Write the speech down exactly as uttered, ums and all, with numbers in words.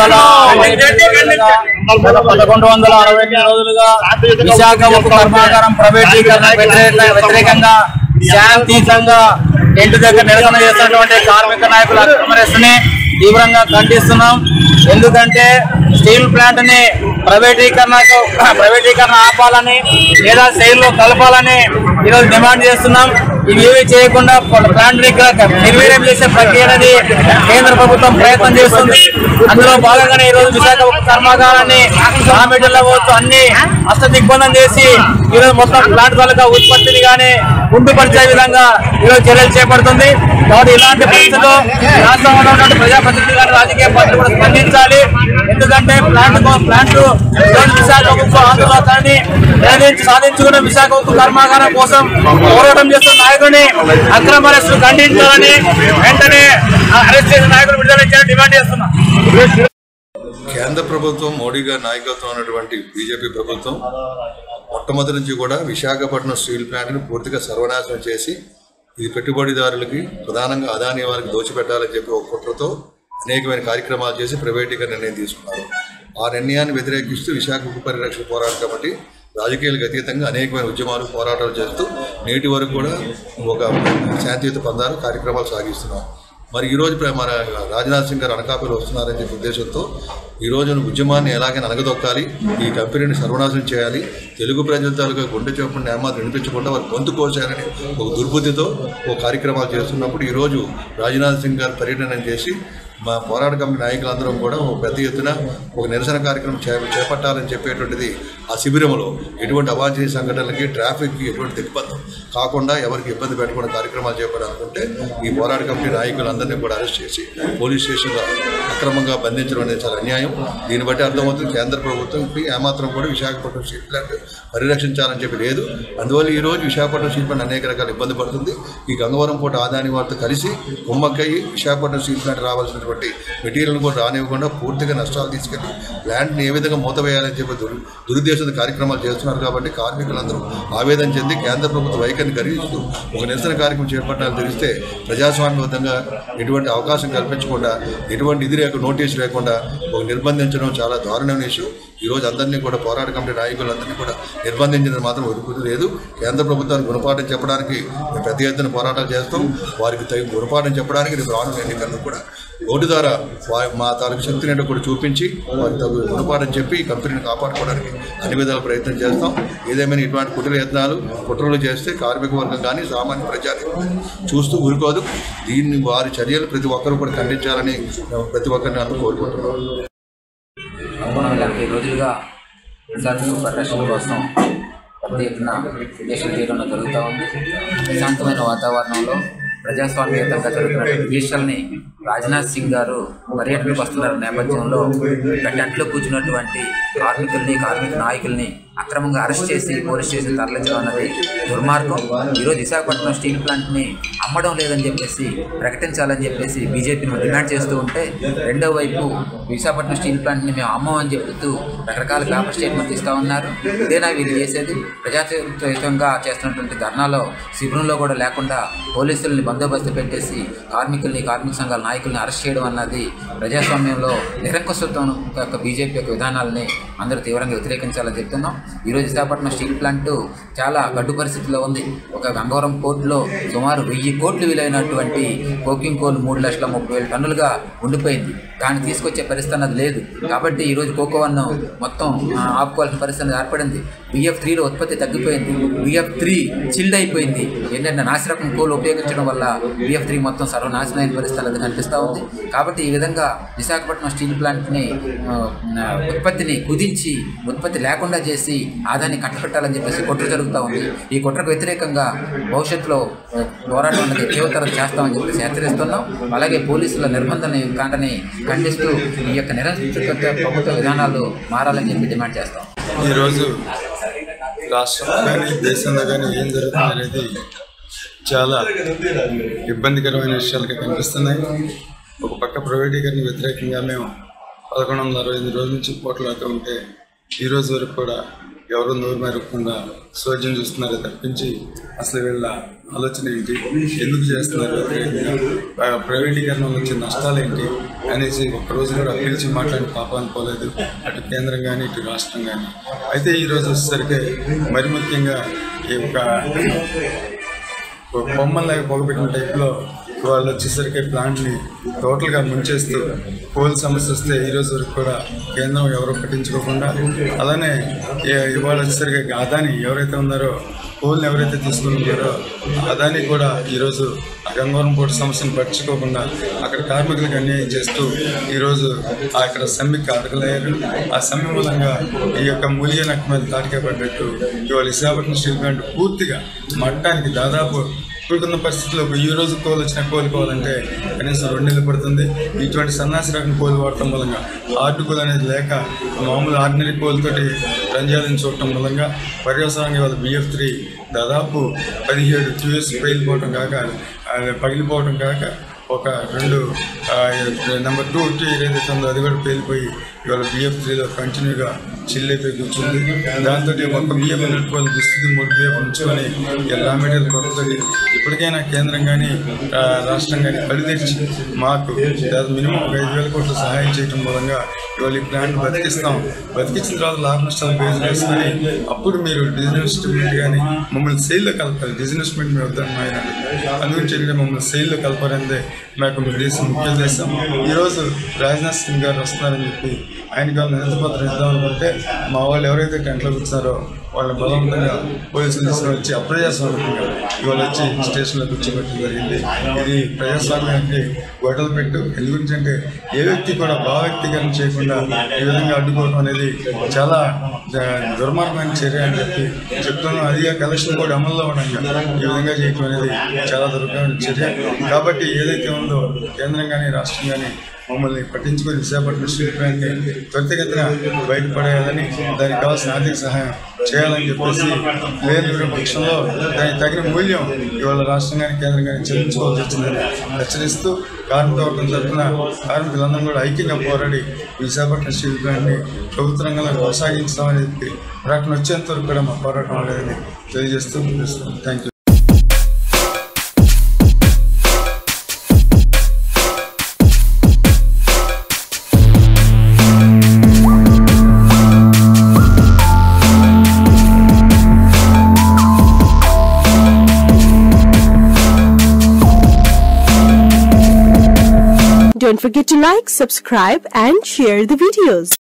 వందల పదకొండు వందల అరవై రోజులుగా విశాఖ ఉక్కు కర్మాగారం ప్రైవేటీకరణ వ్యతిరేకంగా శాంతియుతంగా ఇంటి దగ్గర నిరసన చేస్తున్నటువంటి కార్మిక నాయకుల అక్రమరేసుని తీవ్రంగా ఖండిస్తున్నాం. ఎందుకంటే స్టీల్ ప్లాంట్ ని ప్రైవేటీకరణకు ప్రైవేటీకరణ ఆపాలని లేదా శైలిలో కలపాలని ఈరోజు డిమాండ్ చేస్తున్నాం. ఇవేవి చేయకుండా ప్లాంట్ నిర్వీర్యం చేసే ప్రక్రియ అనేది కేంద్ర ప్రభుత్వం ప్రయత్నం చేస్తుంది. అందులో భాగంగానే ఈరోజు విశాఖ ఉక్కు కర్మాగారాన్ని రామేటల్లో పోతూ అన్ని అష్ట దిగ్బంధం చేసి ఈరోజు మొత్తం ప్లాంట్ తాలూకా ఉత్పత్తిని కానీ ఉండుపరిచే విధంగా ఈరోజు చర్యలు చేపడుతుంది. కాబట్టి ఇలాంటి పరిస్థితుల్లో రాష్ట్రంలో ఉన్నటువంటి ప్రజాప్రతినిధులు కానీ రాజకీయ పార్టీలు కూడా స్పందించాలి. ఎందుకంటే ప్లాంట్ ప్లాంట్ విశాఖ ఉక్కు ఆందోళనని నిర్ణయించి సాధించుకున్న విశాఖ ఉక్కు కర్మాగారం కోసం పోరాటం చేస్తున్న నాయకుడిని అక్రమ అరెస్టులు ఖండించాలని వెంటనే అరెస్ట్ చేసిన నాయకులు విడుదల చేయాలని డిమాండ్ చేస్తున్నాం. కేంద్ర ప్రభుత్వం మోడీ గారి నాయకత్వం ఉన్నటువంటి బీజేపీ ప్రభుత్వం మొట్టమొదటి నుంచి కూడా విశాఖపట్నం స్టీల్ ప్లాంట్ని పూర్తిగా సర్వనాశనం చేసి ఇది పెట్టుబడిదారులకి ప్రధానంగా అదానీ వారికి దోచిపెట్టాలని చెప్పి ఒక కుట్రతో అనేకమైన కార్యక్రమాలు చేసి ప్రైవేటీకరణ నిర్ణయం తీసుకున్నారు. ఆ నిర్ణయాన్ని వ్యతిరేకిస్తూ విశాఖ ఉక్కు పరిరక్షణ పోరాటం కాబట్టి రాజకీయాలకు అతీతంగా అనేకమైన ఉద్యమాలు పోరాటాలు చేస్తూ నేటి వరకు కూడా ఒక శాంతియుత పందాలు కార్యక్రమాలు సాగిస్తున్నారు. మరి ఈరోజు మన రాజ్నాథ్ సింగ్ గారు అనకాపల్లి వస్తున్నారని చెప్పే ఉద్దేశంతో ఈరోజు ఉద్యమాన్ని ఎలాగైనా అనగదొక్కాలి, ఈ కంపెనీని సర్వనాశనం చేయాలి, తెలుగు ప్రజల తాలూకా గుండె చొప్పున ఏమాత్రం వినిపించకుండా వారు గొంతు కోసారని ఒక దుర్బుద్ధితో ఒక కార్యక్రమాలు చేస్తున్నప్పుడు ఈరోజు రాజ్నాథ్ సింగ్ గారు పర్యటన చేసి మా పోరాట కమిటీ నాయకులందరం కూడా ఒక పెద్ద ఎత్తున ఒక నిరసన కార్యక్రమం చే చేపట్టాలని చెప్పేటువంటిది ఆ శిబిరంలో ఎటువంటి అవాంఛనీయ సంఘటనలకి ట్రాఫిక్కి ఎటువంటి దిగ్బంధం కాకుండా ఎవరికి ఇబ్బంది పెట్టకుండా కార్యక్రమాలు చేపడాలనుకుంటే ఈ పోరాట కమిటీ నాయకులందరినీ కూడా అరెస్ట్ చేసి పోలీస్ స్టేషన్లో అక్రమంగా బంధించడం అనేది చాలా అన్యాయం. దీన్ని బట్టి అర్థమవుతుంది కేంద్ర ప్రభుత్వంకి ఏమాత్రం కూడా విశాఖపట్నం స్టీల్ ప్లాంట్ పరిరక్షించాలని చెప్పి లేదు. అందువల్ల ఈరోజు విశాఖపట్నం స్టీల్ ప్లాంట్ అనేక రకాల ఇబ్బంది పడుతుంది. ఈ గంగవరం పూట ఆదాని వారితో కలిసి కుమ్మక్కయ్యి విశాఖపట్నం స్టీల్ ప్లాంట్ రావాల్సినటువంటి మెటీరియల్ కూడా రానివ్వకుండా పూర్తిగా నష్టాలు తీసుకెళ్లి ప్లాంట్ని ఏ విధంగా మూతవేయాలని చెప్పి దుర్ దురుద్దేశంతో కార్యక్రమాలు చేస్తున్నారు. కాబట్టి కార్మికులందరూ ఆవేదన చెంది కేంద్ర ప్రభుత్వ వైఖరిని గర్విస్తూ ఒక నిరసన కార్యక్రమం చేపట్టాలని తెలిస్తే ప్రజాస్వామ్యబద్ధంగా ఎటువంటి అవకాశం కల్పించకుండా ఎటువంటి ఇది లేక నోటీసు లేకుండా ఒక నిర్బంధించడం చాలా దారుణమైన ఇష్యూ. ఈరోజు అందరినీ కూడా పోరాట కమిటీ నాయకులందరినీ కూడా నిర్బంధించినది మాత్రం ఒప్పుకోదు లేదు. కేంద్ర ప్రభుత్వానికి గుణపాఠం చెప్పడానికి మేము పెద్ద ఎత్తున పోరాటాలు చేస్తాం. వారికి తగిన గుణపాఠం చెప్పడానికి రేపు రానున్న ఎన్నికలను కూడా ఓటు ద్వారా మా తాలూకు శక్తిని కూడా చూపించి వారికి తగు గుణపాఠం చెప్పి ఈ కంపెనీని కాపాడుకోవడానికి అన్ని విధాల ప్రయత్నం చేస్తాం. ఏదేమైనా ఇటువంటి కుట్ర యత్నాలు కుట్రలు చేస్తే కార్మిక వర్గం కానీ సామాన్య ప్రజాని చూస్తూ ఊరుకోదు. దీన్ని వారి చర్యలు ప్రతి ఒక్కరు కూడా ఖండించాలని ప్రతి ఒక్కరిని అందరూ కోరుకుంటున్నాం. నలభై రోజులుగా విశాఖ పరిరక్షణ కోసం పెద్ద ఎత్తున దేశం తీయడంలో జరుగుతూ ఉంది. ప్రశాంతమైన వాతావరణంలో ప్రజాస్వామ్యయుతంగా జరుగుతున్న దీక్షల్ని రాజ్నాథ్ సింగ్ గారు పర్యటనకు వస్తున్న నేపథ్యంలో టెంట్లో కూర్చున్నటువంటి కార్మికుల్ని కార్మిక నాయకుల్ని అక్రమంగా అరెస్ట్ చేసి పోలీస్ స్టేషన్ తరలించడం అన్నది దుర్మార్గం. ఈరోజు విశాఖపట్నం స్టీల్ ప్లాంట్ని అమ్మడం లేదని చెప్పేసి ప్రకటించాలని చెప్పేసి బీజేపీని డిమాండ్ చేస్తూ ఉంటే, రెండో వైపు విశాఖపట్నం స్టీల్ ప్లాంట్ని మేము అమ్మమని చెబుతూ రకరకాల పేపర్ స్టేట్మెంట్ ఇస్తూ ఉన్నారు. ఇదేనా వీళ్ళు చేసేది? ప్రజాహితంగా చేస్తున్నటువంటి ధర్నాలో శిబిరంలో కూడా లేకుండా పోలీసుల్ని బందోబస్తు పెట్టేసి కార్మికుల్ని కార్మిక సంఘాల నాయకుల్ని అరెస్ట్ చేయడం అన్నది ప్రజాస్వామ్యంలో నిరంకుశత్వం యొక్క బీజేపీ యొక్క విధానాలని అందరూ తీవ్రంగా వ్యతిరేకించాలని చెప్తున్నాం. ఈరోజు విశాఖపట్నం స్టీల్ ప్లాంట్ చాలా గడ్డు పరిస్థితిలో ఉంది. ఒక గంగవరం పోర్టులో సుమారు వెయ్యి కోట్లు విలువైనటువంటి కోకింగ్ కోల్ మూడు లక్షల ముప్పై వేల టన్నులుగా ఉండిపోయింది. దాన్ని తీసుకొచ్చే పరిస్థితి అన్నది లేదు. కాబట్టి ఈరోజు కోకోవన్ను మొత్తం ఆపుకోవాల్సిన పరిస్థితి ఏర్పడింది. బిఎఫ్ త్రీలో ఉత్పత్తి తగ్గిపోయింది. బిఎఫ్ త్రీ చిల్డ్ అయిపోయింది. ఏంటంటే నాసిరకం కోల్ ఉపయోగించడం వల్ల బిఎఫ్ త్రీ మొత్తం సర్వనాశనమైన పరిస్థితి అనేది కనిపిస్తూ ఉంది. కాబట్టి ఈ విధంగా విశాఖపట్నం స్టీల్ ప్లాంట్ని ఉత్పత్తిని కుదించి ఉత్పత్తి లేకుండా చేసి ఆదాయాన్ని కట్టపెట్టాలని చెప్పేసి కుట్ర జరుగుతూ ఉంది. ఈ కుట్రకు వ్యతిరేకంగా భవిష్యత్తులో పోరాటం అనేది తీవ్రతరం చేస్తామని చెప్పేసి హెచ్చరిస్తున్నాం. అలాగే పోలీసుల నిర్బంధన కాంటని ఖండిస్తూ ఈ యొక్క నిరంకుశ ప్రభుత్వ విధానాలు మారాలని చెప్పి డిమాండ్ చేస్తాం. ఈరోజు రాష్ట్రంలో కానీ దేశంలో కానీ ఏం జరుగుతుంది అనేది చాలా ఇబ్బందికరమైన విషయాలుగా కనిపిస్తున్నాయి. ఒక పక్క ప్రైవేటీకరణ వ్యతిరేకంగా మేము పదకొండు వందల అరవై ఎనిమిది రోజుల నుంచి పోట్లాడుతూ ఉంటే ఈరోజు వరకు కూడా ఎవరు నోరు మెరగకుండా సోద్యం చూస్తున్నారో తప్పించి అసలు వీళ్ళ ఆలోచన ఏంటి, ఎందుకు చేస్తున్నారు, ప్రైవేటీకరణ వచ్చే నష్టాలు ఏంటి అనేసి ఒక్కరోజు కూడా పిలిచి మాట్లాడి పాపాన్ని పోలేదు అటు కేంద్రం కానీ ఇటు రాష్ట్రం కానీ. అయితే ఈరోజు వచ్చేసరికి మరి ముఖ్యంగా ఈ యొక్క బొమ్మల్లాగా పొగపెట్టిన టైప్లో వాళ్ళు వచ్చేసరికి ప్లాంట్ని టోటల్గా ముంచేస్తూ కోల్ సమస్య వస్తే ఈరోజు వరకు కూడా కేంద్రం ఎవరో పట్టించుకోకుండా, అలానే ఇవాళ వచ్చేసరికి అదాని ఎవరైతే ఉన్నారో కోల్ని ఎవరైతే తీసుకుని ఉన్నారో అదాని కూడా ఈరోజు గంగవరం పోర్టు సమస్యను పట్టించుకోకుండా అక్కడ కార్మికులకు అన్యాయం చేస్తూ ఈరోజు అక్కడ సమ్మెకి అడగలేరు. ఆ సమ్మె మూలంగా ఈ యొక్క మూలిగే నక్క మీద తాటికే పడ్డట్టు ఇవాళ విశాఖపట్నం స్టీల్ ప్లాంట్ పూర్తిగా మట్టానికి దాదాపు ఇప్పుడున్న పరిస్థితుల్లో ఈ రోజు కోల్ వచ్చిన కోలుకోవాలంటే కనీసం రెండు నెలలు పడుతుంది. ఇటువంటి సన్నాసి రకం కోలు వాడటం మూలంగా హార్డ్ కోల్ అనేది లేక మామూలు ఆర్డినరీ కోల్తోటి రన్ చేయాలని చూడటం మూలంగా పర్యవసానంగా వాళ్ళ బిఎఫ్ త్రీ దాదాపు పదిహేడు క్యూఎస్ పగిలిపోవటం కాక పగిలిపోవటం కాక ఒక రెండు నెంబర్ టూ ఏదైతే ఉందో అది కూడా పేలిపోయి ఇవాళ బిఎఫ్ త్రీలో కంటిన్యూగా చిల్లైపోయి కూర్చుంది. దాంతో ఒక బిఎఫ్ నడుపుకోవాలి దుస్థితి మూడు బిఎఫ్ ఉంచుకొని రా మెటీరియల్ కొరతది. ఇప్పటికైనా కేంద్రం కానీ రాష్ట్రం కానీ కళ్ళు తెచ్చి మాకు మినిమం ఒక ఐదు వేల కోట్ల సహాయం చేయడం మూలంగా ఇవాళ ఈ ప్లాంట్ బతికిస్తాం, బతికించిన తర్వాత లాభ నష్టాలు బేస్ చేసుకొని అప్పుడు మీరు డిజిన్వెస్ట్మెంట్ కానీ మమ్మల్ని సెయిల్లో కలపాలి. డిజిన్వెస్ట్మెంట్ మేము వద్దాం ఆయన అందుగురించి మమ్మల్ని సెయిల్లో కలపారనేదే మాకు దేశం ముఖ్య ఉద్దేశం. ఈరోజు రాజ్నాథ్ సింగ్ గారు వస్తున్నారని చెప్పి ఆయనకి వాళ్ళు నిరసపత్రం ఇద్దాం అనుకుంటే మా వాళ్ళు ఎవరైతే టెంట్లో కూర్చున్నారో వాళ్ళని బలవంతంగా పోలీసులు తీసుకుని వచ్చి అప్రజాస్వామ్యంగా ఇవాళ వచ్చి స్టేషన్లో కూర్చోబెట్టడం జరిగింది. ఇది ప్రజాస్వామ్యానికి గొడవలు పెట్టు. ఎందుకంటే ఏ వ్యక్తి కూడా భావ వ్యక్తీకరణ చేయకుండా ఈ విధంగా అడ్డుకోవడం అనేది చాలా దుర్మార్గమైన చర్య అని చెప్పి చెప్తున్నాం. అదిగా కలెక్షన్ కూడా అమల్లో ఉండగా ఈ విధంగా చేయటం అనేది చాలా దుర్మార్గమైన చర్య. కాబట్టి ఏదైతే ఉందో కేంద్రం కానీ రాష్ట్రం కానీ మమ్మల్ని పట్టించుకొని విశాఖపట్నం స్టీల్ ప్లాంట్ని త్వరితగతిన బయటపడేయాలని, దానికి కావాల్సిన ఆర్థిక సహాయం చేయాలని చెప్పేసి లేని పక్షంలో దానికి తగిన మూల్యం ఇవాళ రాష్ట్రం కానీ కేంద్రం కానీ చెల్లించుకోవాల్సి వచ్చిందని హెచ్చరిస్తూ కార్మిక వర్గం తరఫున కార్మికులందరూ కూడా ఐక్యంగా పోరాడి విశాఖపట్నం స్టీల్ ప్లాంట్ని ప్రభుత్వ రంగంలో కొనసాగించామని చెప్పి ప్రకటన వచ్చేంత వరకు కూడా మా పోరాటం లేదని తెలియజేస్తూ ముగిస్తున్నాం. Thank you. Don't forget to like, subscribe and share the videos.